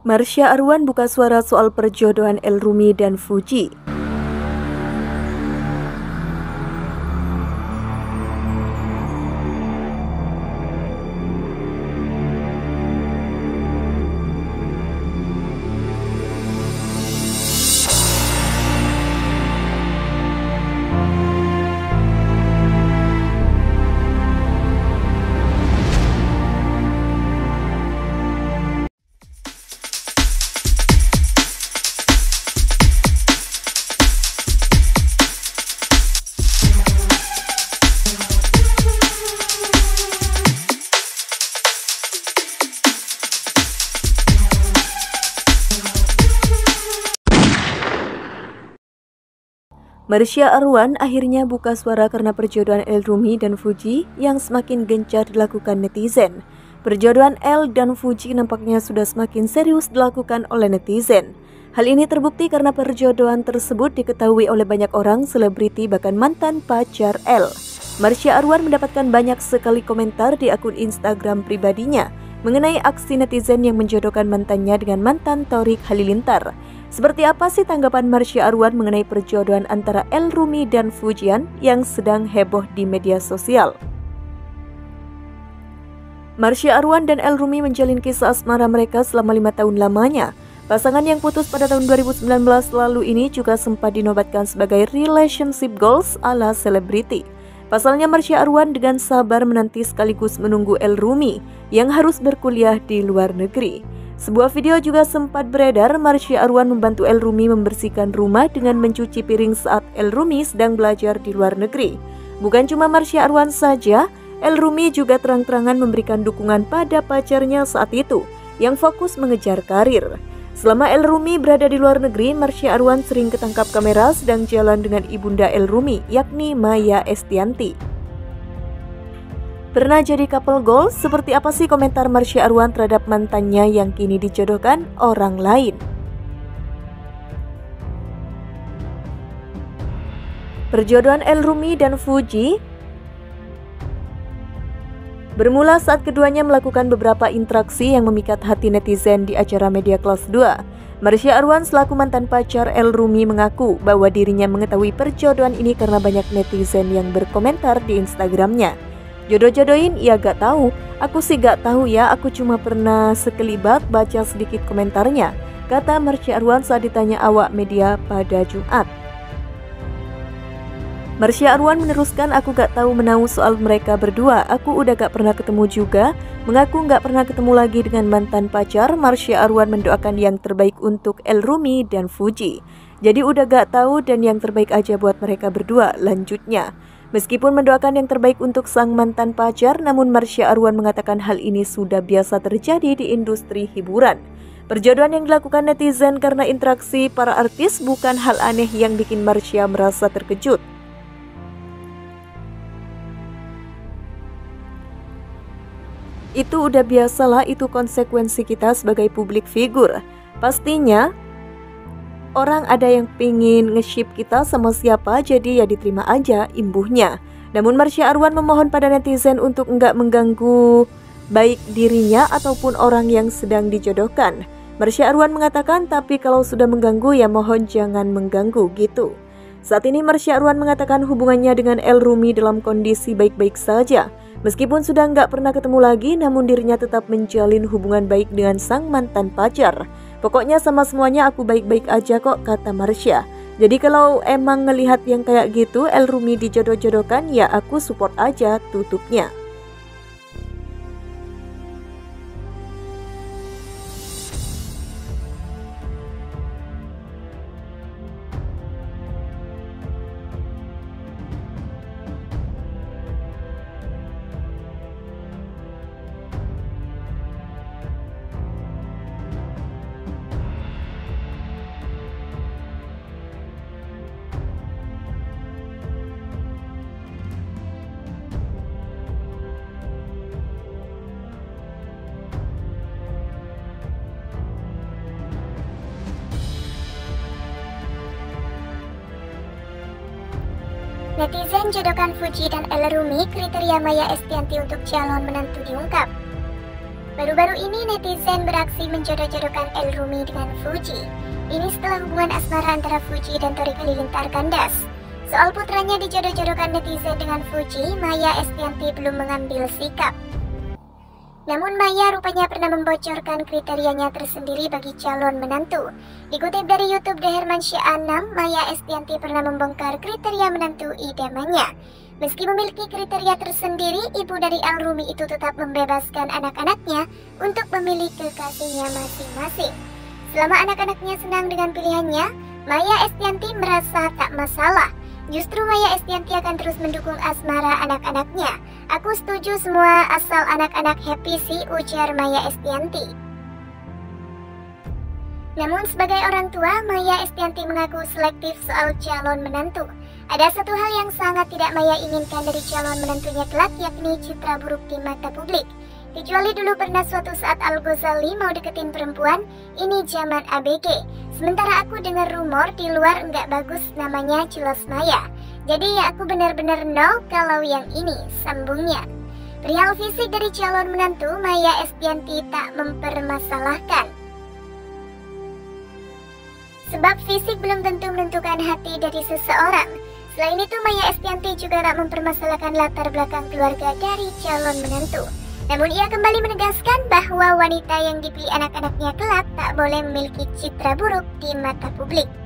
Marsha Arwan buka suara soal perjodohan El Rumi dan Fuji. Marsha Arwan akhirnya buka suara karena perjodohan El Rumi dan Fuji yang semakin gencar dilakukan netizen. Perjodohan El dan Fuji nampaknya sudah semakin serius dilakukan oleh netizen. Hal ini terbukti karena perjodohan tersebut diketahui oleh banyak orang, selebriti bahkan mantan pacar El. Marsha Arwan mendapatkan banyak sekali komentar di akun Instagram pribadinya mengenai aksi netizen yang menjodohkan mantannya dengan mantan Thorik Halilintar. Seperti apa sih tanggapan Marsha Arwan mengenai perjodohan antara El Rumi dan Fujian yang sedang heboh di media sosial? Marsha Arwan dan El Rumi menjalin kisah asmara mereka selama 5 tahun lamanya. Pasangan yang putus pada tahun 2019 lalu ini juga sempat dinobatkan sebagai relationship goals ala selebriti. Pasalnya Marsha Arwan dengan sabar menanti sekaligus menunggu El Rumi yang harus berkuliah di luar negeri. Sebuah video juga sempat beredar. Marsha Arwan membantu El Rumi membersihkan rumah dengan mencuci piring saat El Rumi sedang belajar di luar negeri. Bukan cuma Marsha Arwan saja, El Rumi juga terang-terangan memberikan dukungan pada pacarnya saat itu yang fokus mengejar karir. Selama El Rumi berada di luar negeri, Marsha Arwan sering ketangkap kamera sedang jalan dengan ibunda El Rumi, yakni Maya Estianty. Pernah jadi couple goals? Seperti apa sih komentar Marsha Arwan terhadap mantannya yang kini dijodohkan orang lain? Perjodohan El Rumi dan Fuji bermula saat keduanya melakukan beberapa interaksi yang memikat hati netizen di acara Media Kelas 2. Marsha Arwan selaku mantan pacar El Rumi mengaku bahwa dirinya mengetahui perjodohan ini karena banyak netizen yang berkomentar di Instagramnya. Jodoh-jodohin? Ya gak tahu, aku sih gak tahu ya, aku cuma pernah sekelibat baca sedikit komentarnya, kata Marsha Arwan saat ditanya awak media pada Jumat. Marsha Arwan meneruskan, aku gak tahu menahu soal mereka berdua, aku udah gak pernah ketemu juga, mengaku gak pernah ketemu lagi dengan mantan pacar. Marsha Arwan mendoakan yang terbaik untuk El Rumi dan Fuji. Jadi udah gak tahu dan yang terbaik aja buat mereka berdua, lanjutnya. Meskipun mendoakan yang terbaik untuk sang mantan pacar, namun Marsha Arwan mengatakan hal ini sudah biasa terjadi di industri hiburan. Perjodohan yang dilakukan netizen karena interaksi para artis bukan hal aneh yang bikin Marsha merasa terkejut. Itu udah biasalah, itu konsekuensi kita sebagai publik figur. Pastinya orang ada yang pingin nge-ship kita sama siapa, jadi ya diterima aja imbuhnya. Namun Marsha Arwan memohon pada netizen untuk enggak mengganggu baik dirinya ataupun orang yang sedang dijodohkan. Marsha Arwan mengatakan, tapi kalau sudah mengganggu ya mohon jangan mengganggu gitu. Saat ini Marsha Arwan mengatakan hubungannya dengan El Rumi dalam kondisi baik-baik saja. Meskipun sudah nggak pernah ketemu lagi, namun dirinya tetap menjalin hubungan baik dengan sang mantan pacar. Pokoknya sama semuanya aku baik-baik aja kok, kata Marsha. Jadi kalau emang ngelihat yang kayak gitu, El Rumi dijodoh-jodohkan, ya aku support aja, tutupnya. Netizen jodohkan Fuji dan El Rumi, kriteria Maya Estianty untuk calon menantu diungkap. Baru-baru ini netizen beraksi menjodoh-jodohkan Elrumi dengan Fuji. Ini setelah hubungan asmara antara Fuji dan Tori Halilintar kandas. Soal putranya dijodoh-jodohkan netizen dengan Fuji, Maya Estianty belum mengambil sikap. Namun Maya rupanya pernah membocorkan kriterianya tersendiri bagi calon menantu. Dikutip dari YouTube The Hermansyah 6, Maya Estianty pernah membongkar kriteria menantu idamannya. Meski memiliki kriteria tersendiri, ibu dari Elrumi itu tetap membebaskan anak-anaknya untuk memilih kekasihnya masing-masing. Selama anak-anaknya senang dengan pilihannya, Maya Estianty merasa tak masalah. Justru Maya Estianty akan terus mendukung asmara anak-anaknya. Aku setuju semua asal anak-anak happy sih, ujar Maya Estianty. Namun sebagai orang tua, Maya Estianty mengaku selektif soal calon menantu. Ada satu hal yang sangat tidak Maya inginkan dari calon menantunya kelak, yakni citra buruk di mata publik. Kecuali dulu pernah suatu saat Al-Ghazali mau deketin perempuan, ini zaman ABG. Sementara aku dengar rumor di luar nggak bagus, namanya jelas Maya. Jadi ya aku benar-benar no kalau yang ini, sambungnya. Perihal fisik dari calon menantu, Maya Estianty tak mempermasalahkan. Sebab fisik belum tentu menentukan hati dari seseorang. Selain itu, Maya Estianty juga tak mempermasalahkan latar belakang keluarga dari calon menantu. Namun ia kembali menegaskan bahwa wanita yang dipilih anak-anaknya kelak tak boleh memiliki citra buruk di mata publik.